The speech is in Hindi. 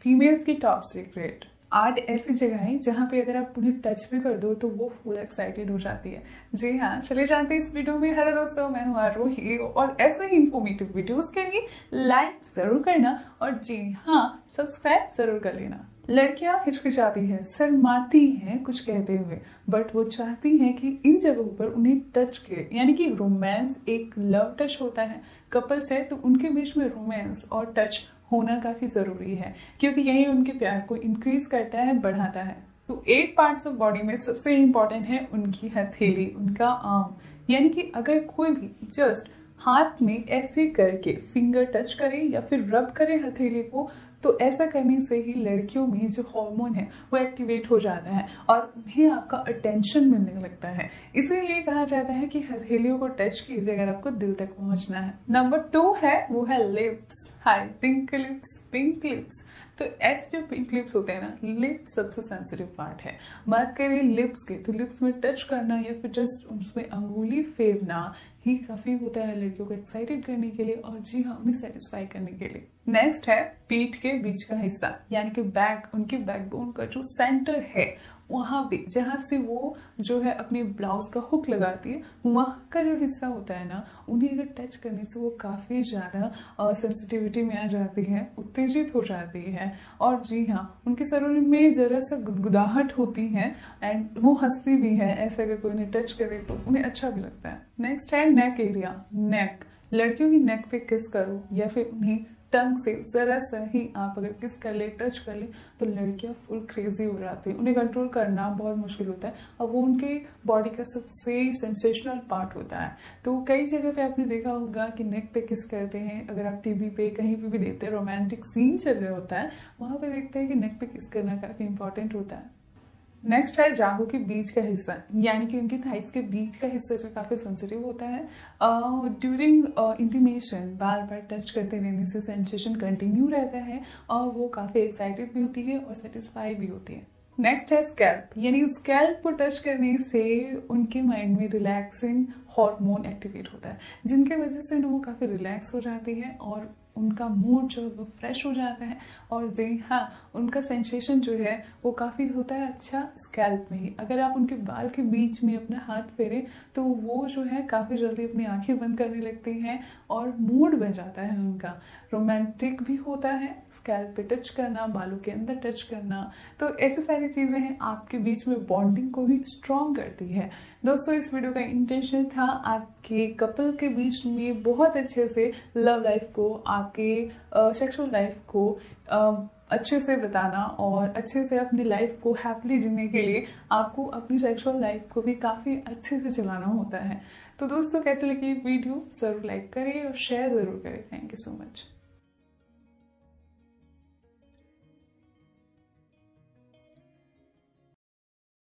फीमेल्स की टॉप सीक्रेट 8 ऐसी जगह है जहाँ पे अगर आप उन्हें टच भी कर दो तो वो फुल एक्साइटेड हो जाती है। जी हाँ, चले जाते हैं इस वीडियो में। हेलो दोस्तों, मैं हूँ आरोही और ऐसे ही इंफॉर्मेटिव वीडियोस के लिए लाइक जरूर करना और जी हाँ, सब्सक्राइब जरूर कर लेना। लड़कियां हिचकिचाती हैं, शर्माती हैं कुछ कहते हुए, बट वो चाहती हैं कि इन जगहों पर उन्हें टच किए, यानी कि रोमांस एक लव टच होता है। कपल्स है तो उनके बीच में रोमांस और टच होना काफी जरूरी है, क्योंकि यही उनके प्यार को इंक्रीज करता है, बढ़ाता है। तो 8 पार्ट्स ऑफ बॉडी में सबसे इंपॉर्टेंट है उनकी हथेली, उनका आर्म। यानी कि अगर कोई भी जस्ट हाथ में ऐसे करके फिंगर टच करे या फिर रब करे हथेली को, तो ऐसा करने से ही लड़कियों में जो हार्मोन है वो एक्टिवेट हो जाता है और उन्हें आपका अटेंशन मिलने लगता है। इसीलिए कहा जाता है कि हथेलियों को टच कीजिए अगर आपको दिल तक पहुंचना है। नंबर 2 है, वो है lips. Hi, pink lips, pink lips. तो ऐसे जो पिंक लिप्स होते हैं ना, लिप्स सबसे सेंसिटिव पार्ट है। बात करें लिप्स की, तो लिप्स में टच करना या फिर जस्ट उसमें अंगुली फेरना ही काफी होता है लड़कियों को एक्साइटेड करने के लिए और जी हाँ, उन्हें सेटिस्फाई करने के लिए। नेक्स्ट है पीठ के बीच का हिस्सा, यानी कि बैक, उनके बैकबोन का जो सेंटर है, वहां पे जहां से वो जो है अपने ब्लाउज का हुक लगाती है, वहां का जो हिस्सा होता है ना, उन्हें अगर टच करने से वो काफी ज्यादा सेंसिटिविटी में आ जाती है, उत्तेजित हो जाती है और जी हाँ, उनके शरीर में जरा सा गुदगुदाहट होती है एंड वो हंसती भी है। ऐसे अगर कोई उन्हें टच करे तो उन्हें अच्छा भी लगता है। नेक्स्ट है नेक एरिया, नेक। लड़कियों की नेक पे किस करो या फिर उन्हें टंग से जरा सा ही आप अगर किस कर ले, टच कर ले, तो लड़कियां फुल क्रेजी हो जाती है। उन्हें कंट्रोल करना बहुत मुश्किल होता है और वो उनके बॉडी का सबसे सेंसेशनल पार्ट होता है। तो कई जगह पे आपने देखा होगा कि नेक पे किस करते हैं। अगर आप टीवी पे कहीं पे भी देखते हैं, रोमांटिक सीन चल रहा होता है, वहां पे देखते हैं कि नेक पे किस करना काफी इंपॉर्टेंट होता है। नेक्स्ट है जांघों के बीच का हिस्सा, यानी कि उनकी थाइस के बीच का हिस्सा जो काफी सेंसिटिव होता है। ड्यूरिंग इंटीमेशन बार बार टच करते रहने से सेंसेशन कंटिन्यू रहता है और वो काफी एक्साइटेड भी होती है और सेटिस्फाई भी होती है। नेक्स्ट है स्कैल्प, यानी स्कैल्प को टच करने से उनके माइंड में रिलैक्सिंग हार्मोन एक्टिवेट होता है, जिनके वजह से वो काफी रिलैक्स हो जाती है और उनका मूड जो है वो फ्रेश हो जाता है और जी हाँ, उनका सेंसेशन जो है वो काफ़ी होता है अच्छा स्कैल्प में ही। अगर आप उनके बाल के बीच में अपना हाथ फेरें तो वो जो है काफ़ी जल्दी अपनी आंखें बंद करने लगती हैं और मूड बन जाता है उनका, रोमांटिक भी होता है। स्कैल्प पे टच करना, बालों के अंदर टच करना, तो ऐसी सारी चीज़ें हैं आपके बीच में बॉन्डिंग को भी स्ट्रॉन्ग करती है। दोस्तों, इस वीडियो का इंटेंशन था आपके कपल के बीच में बहुत अच्छे से लव लाइफ को, आपके सेक्सुअल लाइफ को अच्छे से बताना और अच्छे से अपनी लाइफ को हैप्पीली जीने के लिए आपको अपनी सेक्सुअल लाइफ को भी काफ़ी अच्छे से चलाना होता है। तो दोस्तों, कैसे लगी वीडियो जरूर लाइक करें और शेयर जरूर करें। Thank you so much.